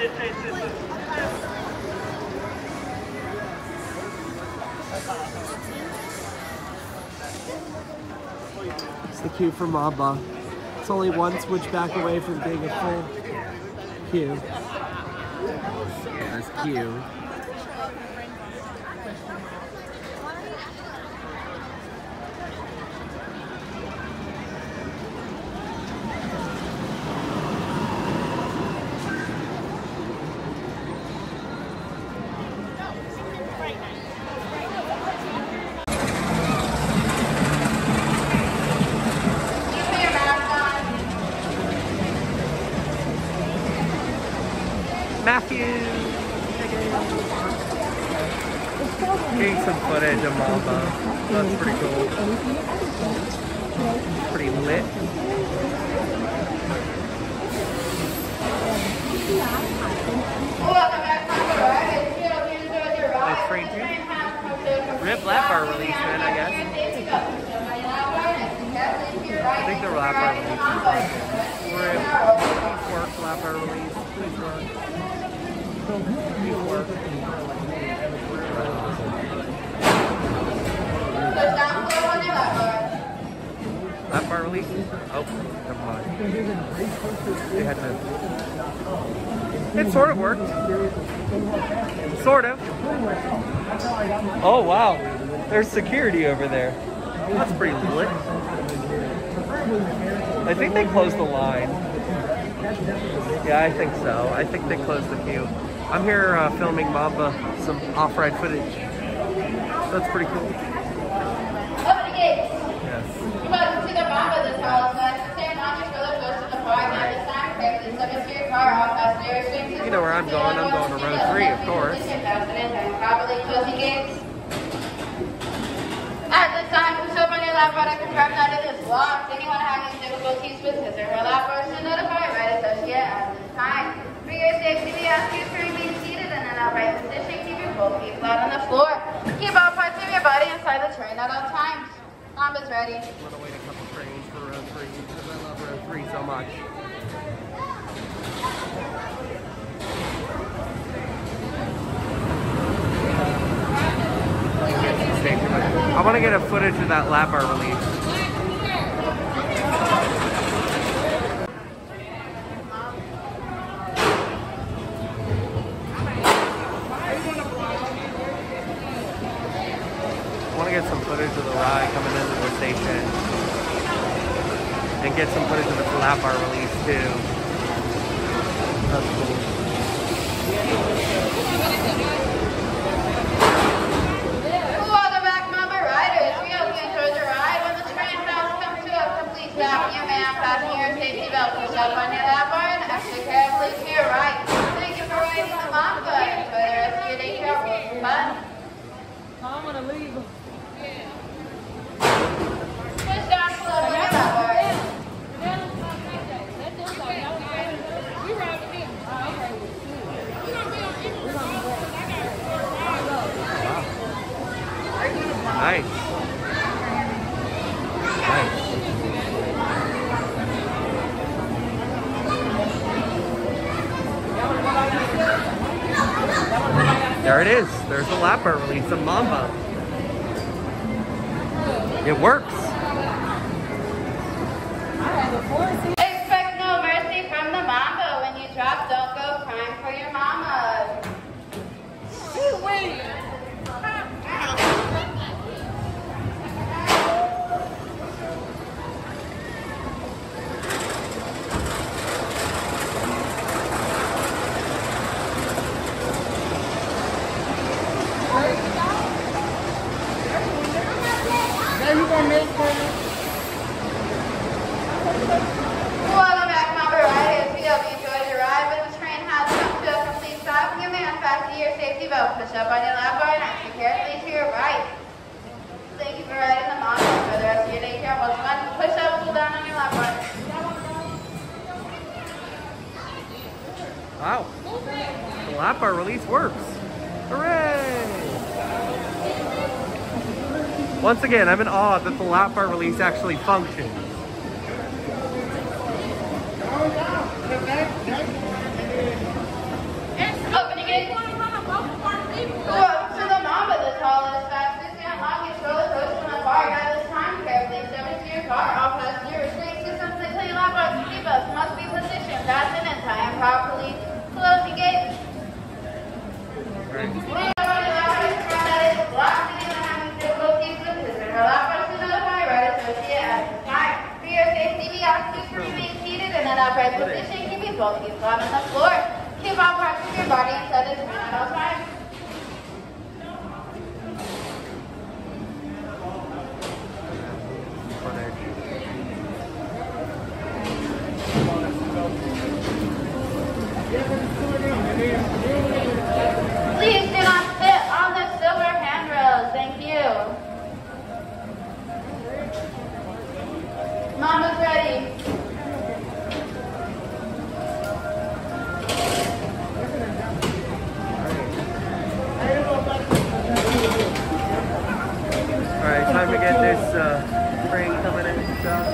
It's the queue for Mamba. It's only one switchback away from being a full queue. There's queue. Matthew! Getting some footage of Mamba. That's pretty cool. Pretty lit. Nice train too. Rip lap bar release, man, I guess. I think the lap bar release. Rip. Work lap bar release. Please run. Lap bar release? Oh, come on. They had to. It sort of worked. Sort of. Oh wow. There's security over there. That's pretty lit. I think they closed the line. Yeah, I think so. I think they closed the queue. I'm here filming Mamba, some off-ride footage. That's pretty cool. Open the gates. Yes. You must see the Mamba this house. Stand on your stroller close to the far end. This time, carefully step into your car. All passengers swing to the You know where I'm going. I'm going to row 3, of course. Properly closing gates. At this time, push open your lap bar to confirm that it is locked. Anyone having difficulties with his or her lap bar should notify right associate at this time. For your safety, we ask you to remain seated in an upright position. Keep your both feet flat on the floor. Keep all parts of your body inside the train at all times. Mamba's ready. I'm going to wait a couple trains for row 3 because I love row 3 so much. I want to get a footage of that lap bar release. I want to get some footage of the ride coming into the station. And get some footage of the lap bar release too. That's cool. Push up on your lap bar and exit carefully to your right. Thank you for riding the Mamba. Enjoy the rest of your day here. Fun. I'm gonna leave. Push down slow on your lap bar. Nice. Nice. There it is. There's the lap bar release of Mamba. It works. Expect no mercy from the Mamba. When you drop, don't go crying for your mama. Wait. Welcome back, Mamba riders. We hope you enjoyed your ride, but the train has come to a complete stop. You may unfasten your safety belt. Push up on your lap bar and exit carefully to your right. Thank you for riding the Mamba. For the rest of your day, careful. Push up, pull down on your lap bar. Wow. The lap bar release works. Hooray! Once again, I'm in awe that the lap bar release actually functions. Welcome to the Mamba, the tallest, fastest, and longest roller coaster on the bar. Guys, it's time carefully. Step into your car. All passenger restraint systems that tell you lap bars and seatbelts must be positioned, fastened, and tied properly. Close the gate. Upright position, keeping both feet flat on the floor. Keep all parts of your body inside the screen at all times. Please do not sit on the silver handrails. Thank you. Mama's ready. Alright, time to get this spring coming in and stuff.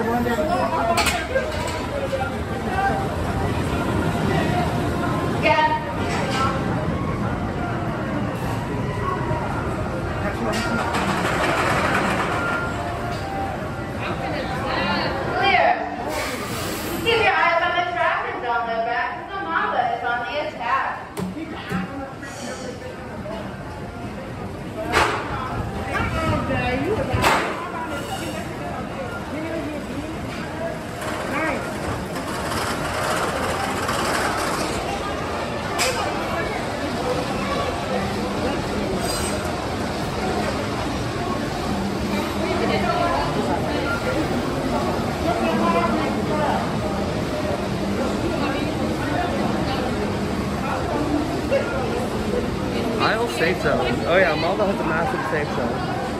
Yeah. Clear. Keep your eyes on the track and don't look back, because the Mamba is on the attack. Aisle safe zone. Oh yeah, Mamba has a massive safe zone.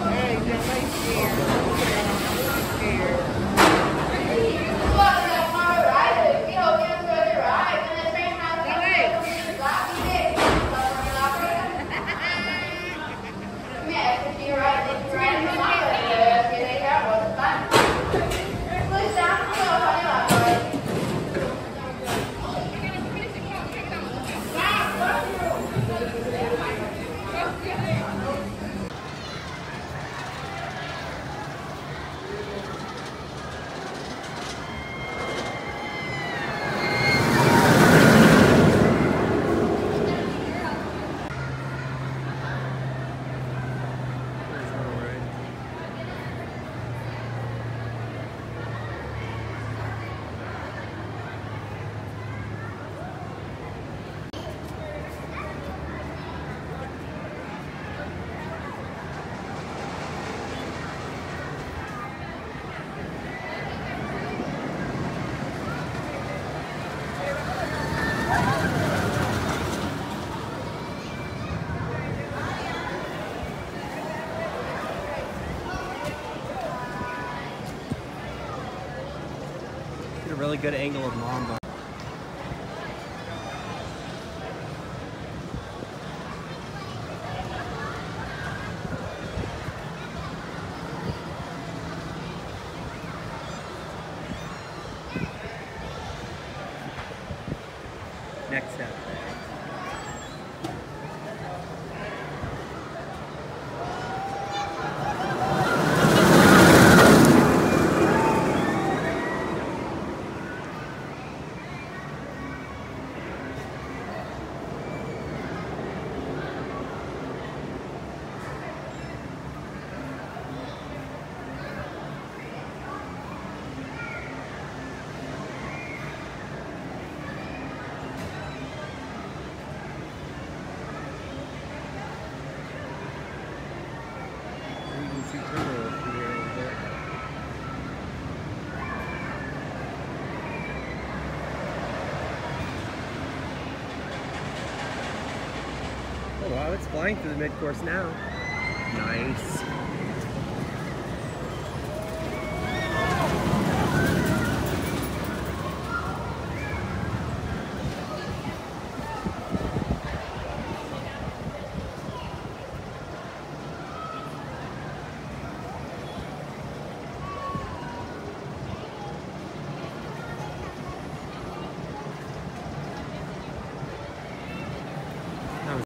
Get a really good angle of Mamba. Next step. Oh wow, it's flying through the mid-course now. Nice.